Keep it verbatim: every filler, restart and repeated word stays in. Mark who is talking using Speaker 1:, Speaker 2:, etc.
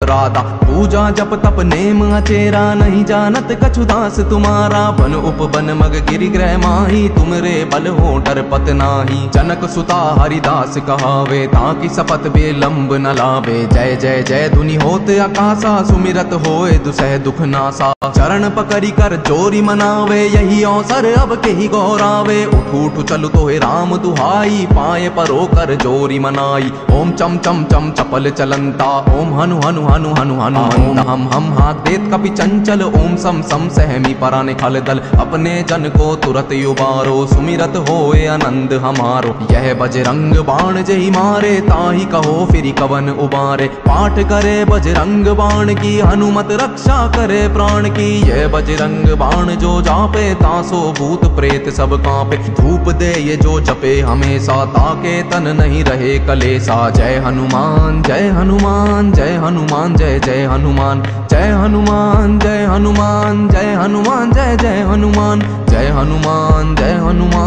Speaker 1: राधा। पूजा जप तप नेम अचेरा, नहीं जानत कछु दास तुम्हारा। बन उपवन मग गिरि ग्रह माही, तुम रे बल हो डर पत नाही। जनक सुता हरिदास कहावे, ताकि सपत बेलंब न लावे। जय जय जय धुनि होत आकाशा, सुमिरत होए दुसह दुख नासा। चरण पकड़ी कर जोरी मनावे, यही अवसर अब के ही गौरावे। उठ उठ चलु तो हे राम दुहाई, पाए परो कर जोरी मनाई। ओम चम चम चम चपल चलंता, ओम हनु हनु हनु हनु हनु ओम हम हम हाथ देत कपि चंचल। ओम सम सम सहमी पराने खल दल, अपने जन को तुरत उबारो। सुमिरत होए आनंद हमारो, यह बजरंग बाण जही मारे। ताही कहो फिर कवन उबारे, पाठ करे बजरंग बाण की। हनुमत रक्षा करे प्राण की, यह बजरंग बाण जो जापे। तासो भूत प्रेत सब कांपे, धूप दे ये जो जपे हमेशा। ताके तन नहीं रहे कलेसा। जय हनुमान जय हनुमान जय हनुमान जय जय हनुमान। जय हनुमान जय हनुमान जय हनुमान जय जय हनुमान। जय हनुमान जय हनुमान